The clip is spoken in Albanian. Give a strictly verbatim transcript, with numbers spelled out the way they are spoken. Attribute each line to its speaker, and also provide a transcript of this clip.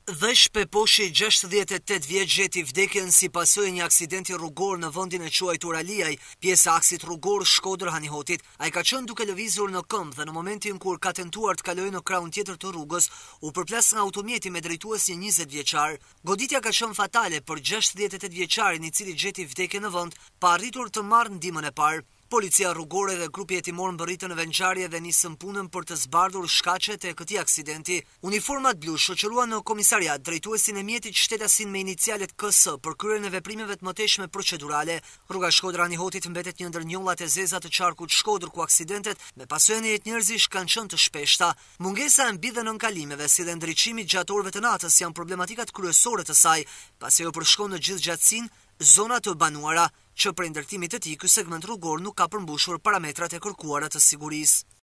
Speaker 1: Vesh Peposhi, gjashtëdhjetë e tetë vjeç, gjeti vdekjen si pasojë një aksidenti rrugor në vendin e quajtur Aliaj, pjesë aksit rrugor Shkodër-Hanihotit. Ai ka qenë duke lëvizur në këmbë dhe në momentin kur ka tentuar të kalojë në krahun tjetër të rrugës, u përplas nga automjeti me drejtues një njëzet vjeçar. Goditja ka qenë fatale për gjashtëdhjetë e tetë vjeçarin, i cili gjeti vdekjen në vend, pa arritur të marrë ndihmën e parë. Policia rrugore dhe grupi hetimor mbërritën në vençarje dhe nisën punën për të zbardhur shkaqet e këtij aksidenti. Uniformat blu shoqëruan në komisariat drejtuesin e mjetit shtetasin me inicialet K S për kryen e veprimeve të mëtejshme procedurale. Rruga Shkodër-Hanihotit mbetet një ndër njollat e zeza të qarkut Shkodër, ku aksidentet me pasojën e jetë njerëzish kanë qenë të shpeshta. Mungesa e mbi dhe nënkalimeve si dhe ndriçimi gjatë orëve të natës janë problematikat kryesore të saj, pasi ajo përshkon në gjithë gjatësinë zona të banuara, që prej ndërtimit të tij ky segment rrugor nuk ka përmbushur parametrat e kërkuara të sigurisë.